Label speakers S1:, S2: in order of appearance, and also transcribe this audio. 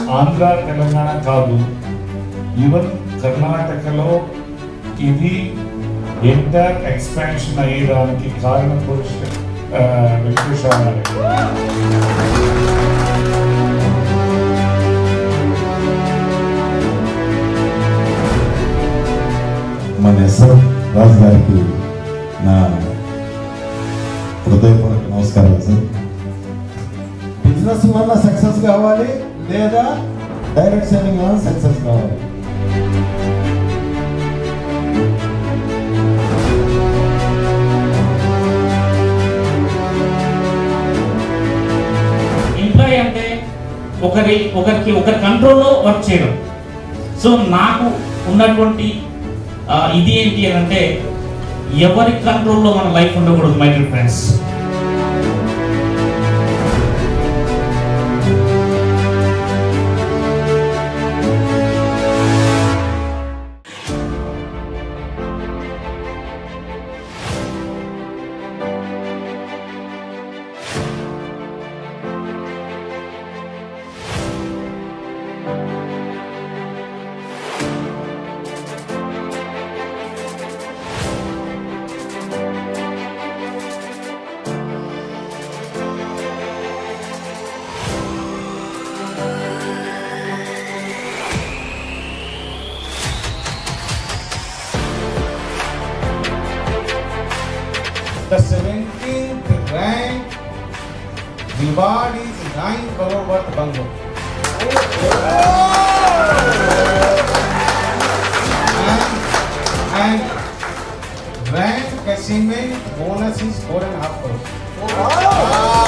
S1: ఆంధ్ర తెలంగాణ కాదు, ఈవెన్ కర్ణాటకలో ఇది ఎంటర్ ఎక్స్పాన్షన్ అయ్యేదానికి కారణ పురుష వెంకటేశ్వర.
S2: మన ఎస్ఆర్ రాజు గారికి నా హృదయపూర్వక నమస్కారాలు సార్. బిజినెస్ వల్ల సక్సెస్ కావాలి లేదా డైరెక్ట్ సెల్లింగ్ వల్ల సక్సెస్ కావాలి.
S3: ఎంప్లాయీ అంటే ఒకరి కంట్రోల్లో వర్క్ చేయడం. సో నాకు ఉన్నటువంటి ఇది ఏంటి అని అంటే, ఎవరి కంట్రోల్లో మన లైఫ్ ఉండకూడదు my dear friends.
S4: The 17th rank reward is 9 crore worth bungalow. And rank achievement bonus is 4.5 crore.